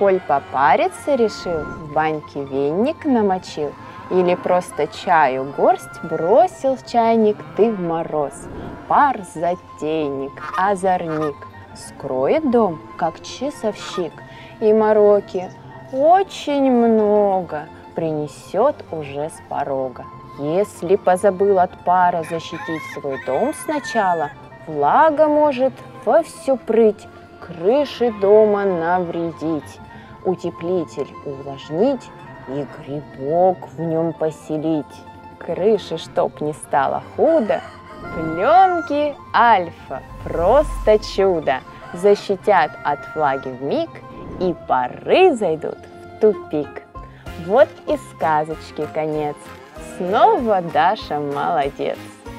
Коль попариться решил, в баньке веник намочил, или просто чаю горсть бросил в чайник ты в мороз. Пар затейник, озорник, скроет дом, как часовщик, и мороки очень много принесет уже с порога. Если позабыл от пара защитить свой дом сначала, влага может во всю прыть крыши дома навредить. Утеплитель увлажнить и грибок в нем поселить. Крыши, чтоб не стало худо, пленки Альфа просто чудо. Защитят от влаги вмиг, и пары зайдут в тупик. Вот и сказочки конец. Снова Даша молодец.